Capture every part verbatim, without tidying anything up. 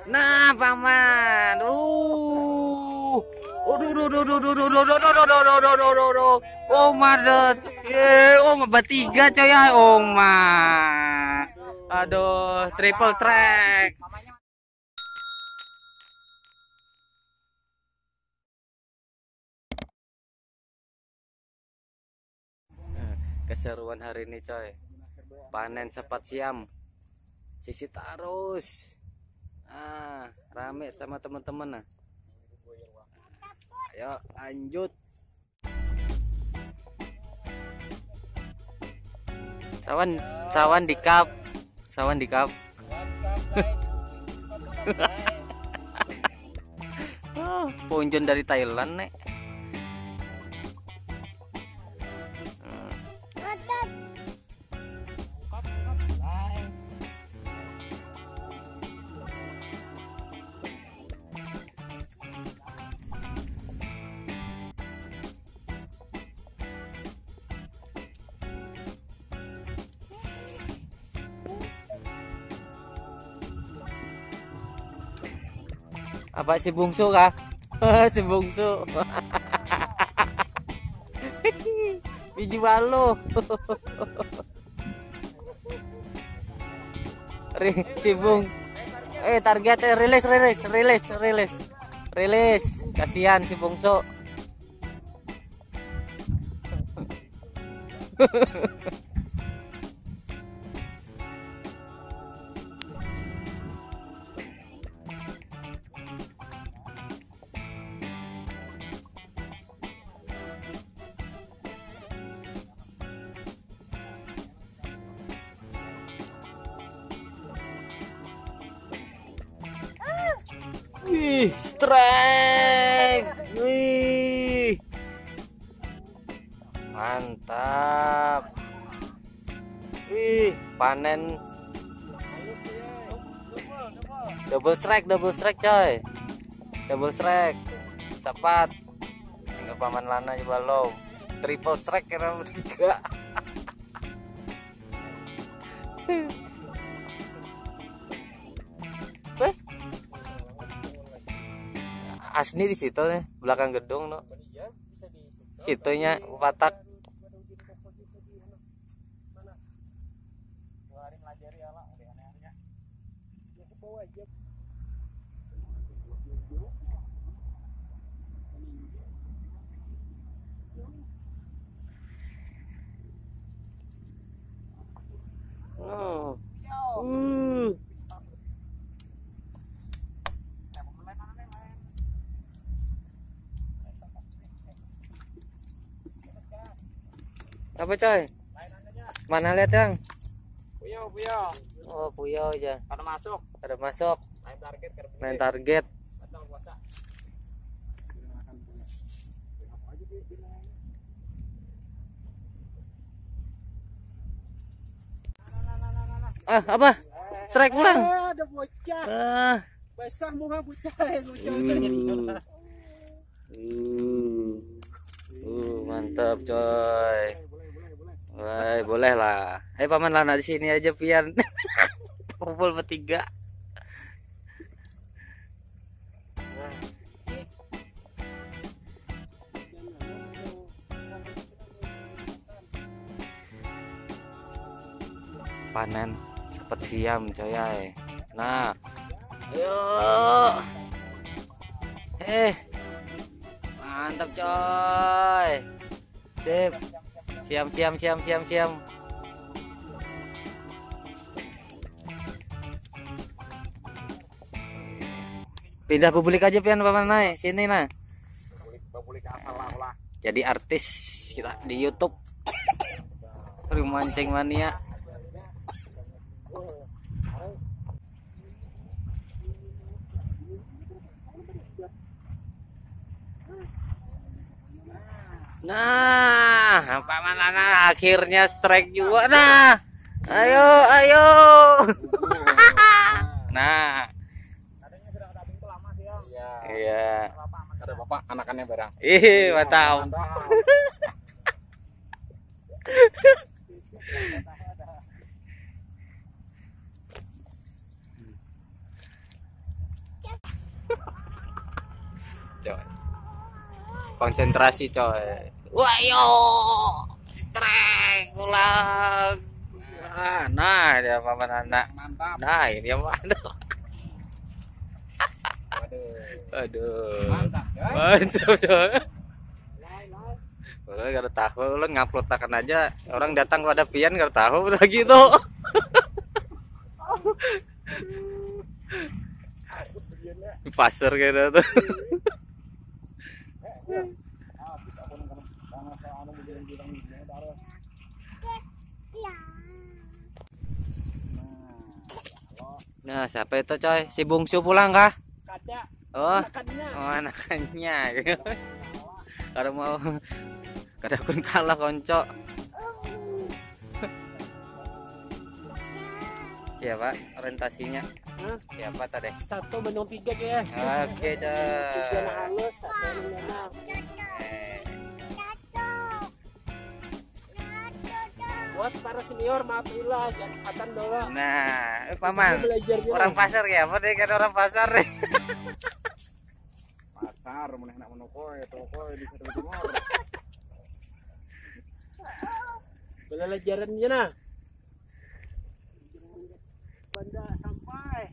Nah, paman. Uh. Aduh, aduh, aduh, aduh, aduh, aduh, aduh, aduh, aduh, aduh, aduh, aduh, aduh. Oh, madet. Eh, oh, bertiga coy ya. Oh, ma. Aduh, triple track. Keseruan hari ini coy, panen sepat siam, sisi tarus. Ah, rame sama teman-teman nah. Ayo lanjut. Sawan, sawan di kap, sawan di kap. Oh, punjun dari Thailand nek. Apa si bungsu kah? Si bungsu. Biji balo. Si bung. Eh target eh, rilis rilis rilis rilis rilis. Kasihan si bungsu. Wih, strike. Wih. Mantap. Wih, panen double strike, double strike coy. Double strike. Sepat. Tinggal paman Lana juga low. Triple strike kira tiga. Asni di situ nih, belakang gedung no. Situnya Patak. Oh. Uh. Apa coy? Mana lihat yang? Puyau, puyau. Oh, puyau aja. Ada masuk. Ada masuk. Main target, main target. Ah, apa? Strike pulang. Ada bocah. Ah. Basah muka bocah. Uh. Uh. Uh, mantap coy. Wah, boleh lah. Ayo paman Lana di sini aja pian. Kumpul bertiga. Panen cepet siam coy. Nah, ayo. Eh, mantap coy. Sip. Siam siam siam siam siam. Pindah publik aja pian paman naik sini nah. Publik asal lah. Jadi artis kita di YouTube. Mancing mania. Nah, paman Lana akhirnya strike juga. Nah, ayo, ayo. Nah, iya. Ada bapak anakannya barang. Ih, mantap. coy. Konsentrasi coy. Wah yo, strike ulang. Ah, nah dia paman anak. Mantap. Nah ini dia mantap. Waduh. Aduh. Mantap, coy. Mantap coy. Orang gak tahu, lo ngupload takan aja. Orang datang pada pian gak tahu lagi tuh. Pasar gitu tuh. Nah, siapa itu coy? Si bungsu pulang kah? Kada. Oh, Anakannya. oh anakannya. Kalau mau kada kun kalah konco. Ya Pak, orientasinya. Hah? Ya apa tadi? Satu benung tiga ya. Oke coy. Tiga halus, satu yang buat para senior maafkanlah jangan angkatan bawah. Nah, eh, paman. Belajar gitu. Orang pasar ya, apa deh kan orang pasar deh. Pasar meneh nak menoko ya toko di Satu Timur. Belajaran aja nah. Banda sampai.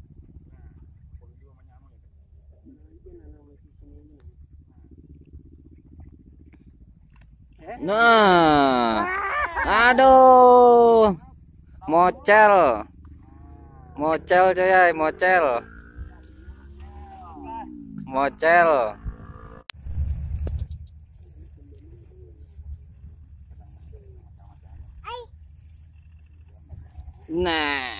Nah. Aduh. Mocel. Mocel coy, mocel. Mocel. Nah.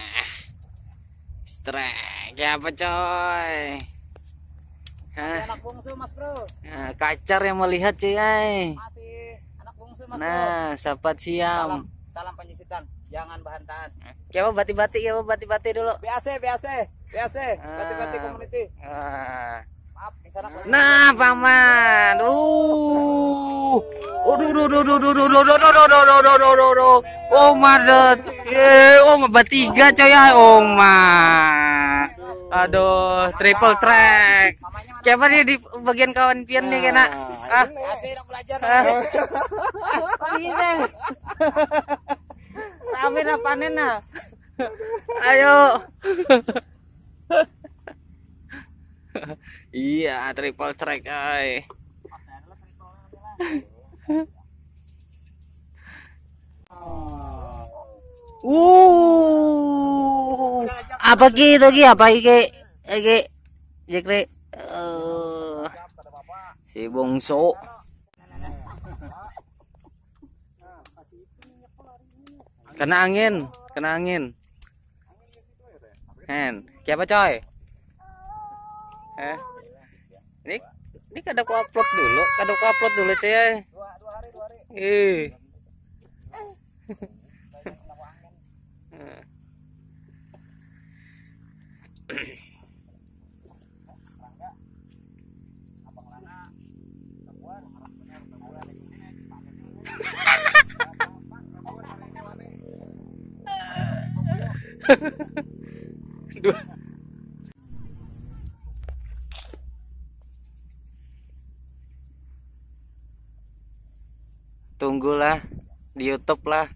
Strike ya apa coy? Hah? Anak bungsu Mas Bro. Nah, kacar yang melihat cuy. Masih anak bungsu Mas Bro. Nah, sahabat siam. Salam, salam penyisitan. Jangan bahantan. Coba bati-bati ya, bati-bati dulu. B A C, B A C, B A C, bati-bati community. Ah. Maaf, yang sana. Nah, paman. Uh. Aduh, aduh, aduh, aduh, aduh, aduh, aduh, aduh, aduh, aduh, aduh, aduh, aduh. Oh, madet. Eh, oh, bertiga coy ya, oh, ma. Aduh, triple track. Siapa nih di bagian kawan pian nih kena? Ah. B A C nak belajar. Bisa. Tapi na panen na. Ayo. Iya, triple track ay. Uh. Apa gitu ki? Apa iki? Iki. Jekre. Uh, si bungsu. Kena angin, kena angin. Hen, siapa coy? Eh, ini, ini kada ku upload dulu, kada ku upload dulu coy. Dua, dua hari, dua hari. Eh. Dua. Tunggulah di YouTube lah.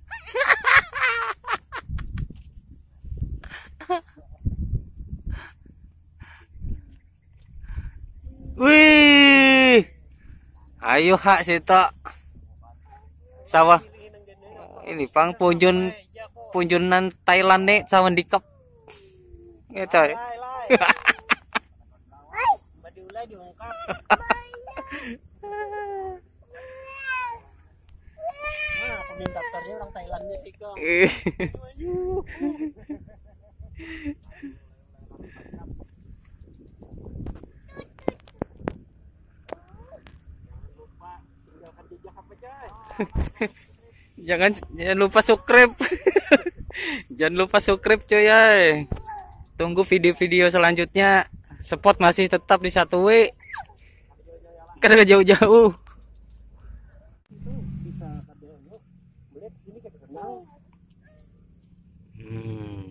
Wih, ayo hak sito. Sawah ini pang punjun punjunan Thailand nih sama dikep. Ya coy. Badulai diungkap. Nah, komentatornya orang Thailandnya sih kok. Jangan jangan lupa subscribe. Jangan lupa subscribe coy ya. Tunggu video-video selanjutnya. Spot masih tetap di satu W. Karena jauh-jauh. Hmm.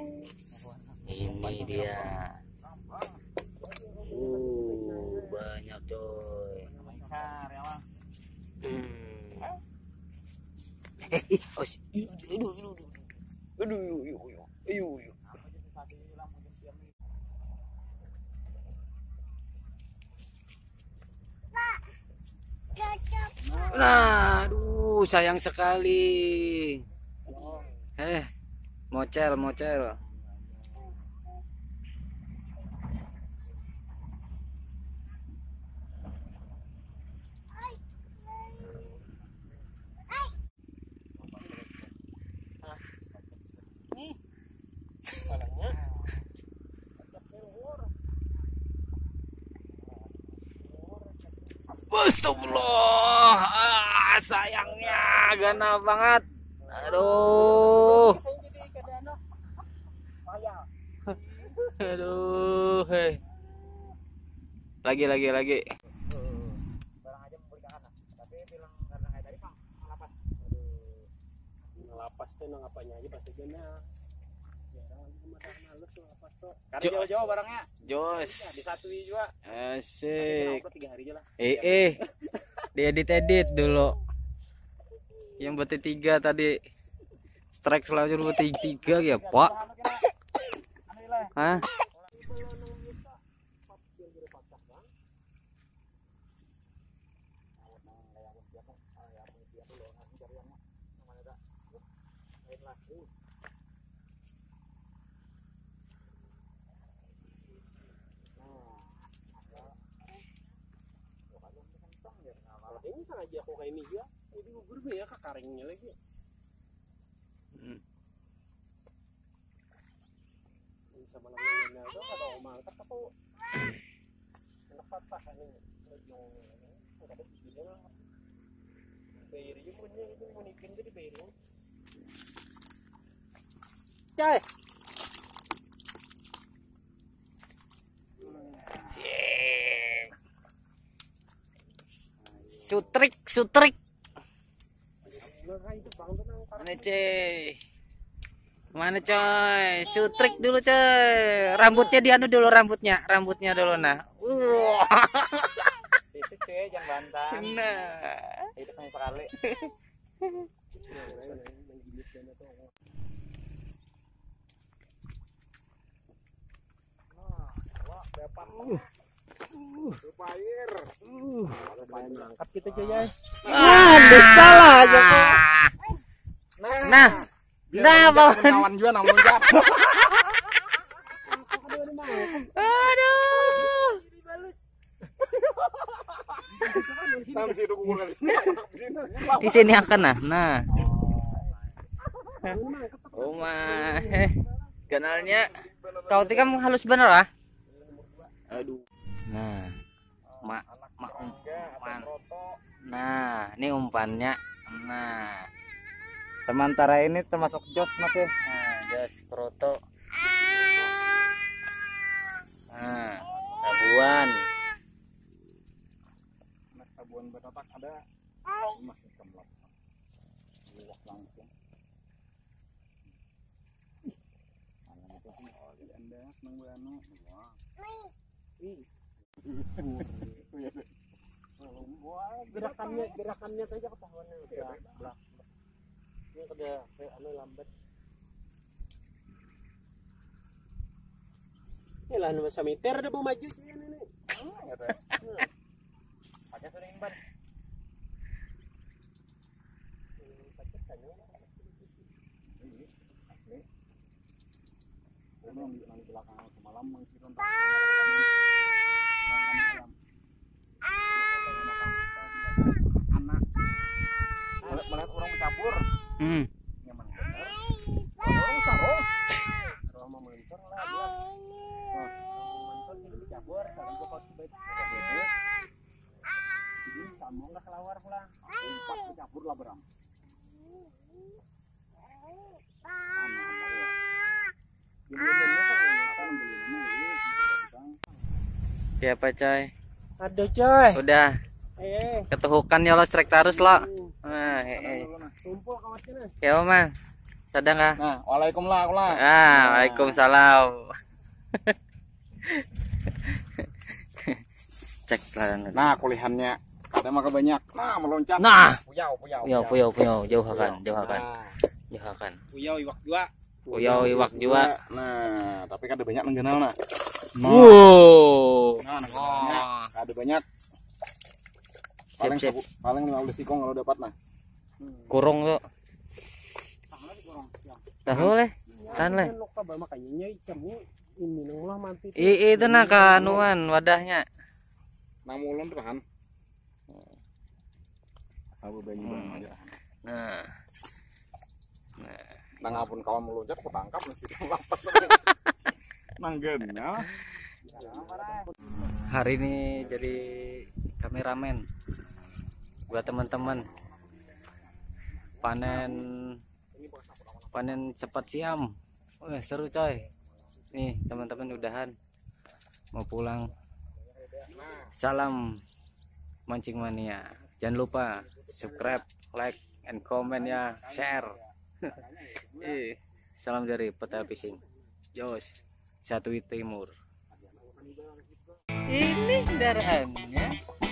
Ini dia. Uh, banyak Nah, aduh sayang sekali. Eh, mocel, mocel. Astagfirullah, ah, sayangnya gana banget. Aduh, aduh, hei. Lagi, lagi, lagi. Ngelapas tuh ngapanya aja pas aja karena jauh-jauh barangnya. Jos. Disatui juga. Asik. tiga hari aja lah. Eh, eh. Diedit-edit dulu. Yang berarti tiga tadi. Strike selanjutnya berarti tiga ya, Pak. Hah? Ini sengaja aku kayak ini juga. Jadi gugur ya ke karingnya lagi. Hmm. Bisa malam-malam itu ada omang tak apa. Enak patah kan ini. Yang ada begini lah. Bayar juga punya itu monikin jadi bayar. Cai. Sutrik, sutrik. Mana cuy? Mana coy? Sutrik dulu coy. Rambutnya dianu dulu rambutnya, rambutnya dulu nah. Uh. Sisik cuy, jangan bantah. Nah. Itu hanya sekali. Air. Uh, angkat kita aja ya. Ah, salah aja kok. Nah. Nah, kawan juga namun jap. Aduh. Di sini akan nah. Nah. Oh mah. Kanalnya kau tikam halus bener ah. Aduh. Nah. Mak, mak umpan. Nah, ini umpannya. Nah. Sementara ini termasuk jos masih. Nah, jos kroto. Nah, tabuan. Tabuan betatak ada. Masih kemlap. Liwak langsung. Ana itu di Anda nang anu. Wah. Gerakannya gerakannya saja ketahuan ya belak ini ada kayak anu lambat ini lah nama samiter ada mau maju sih ini nih pakai sering ban pakai tanya asli orang di belakang semalam mengisikan anak melihat orang mencampur Hmm. nyaman bener orang sarong orang mau melisar lah dia melisar jadi mencampur kalau gua kos baik jadi sambung nggak kelawar pulang empat mencampur lah beram Siapa coy? Aduh coy. Udah. Eh. Ketuhukan ya lo strike terus lo. Nah, eh. Tumpul kamatnya. Ya man. Sadang kah? Nah, waalaikumsalam lah. Ah, waalaikumsalam. Cek lah. Nah, kulihannya ada maka banyak. Nah, meloncat. Nah. Puyau, puyau. Puyau, puyau, puyau. Jauhakan, jauhakan. Jauhakan. Puyau iwak dua. Puyau iwak juga. Nah, tapi kan ada banyak nenggenal nah. Wow. Nah, nenggenalnya ada banyak. Paling Siap, siap. sepu- paling lima belas ikong kalau dapat nah. Kurung tuh. Tahu leh. Tahan leh. Ano ka ba makanya nya ikamnya ini nang lah mati. I itu nah kanuan wadahnya. Nang mulon rahan. Sabu banyu Hmm. aja. Nah. Nang apun kawan meloncat aku tangkap nasi lapas. Nanggen ya. Hari ini jadi kameramen buat teman-teman panen panen cepat siam. Wah, seru coy. Nih teman-teman udahan mau pulang. Salam mancing mania. Jangan lupa subscribe, like, and comment ya, share. Eh, salam dari Peta Fishing. Jos, Satu Timur. Ini daraannya.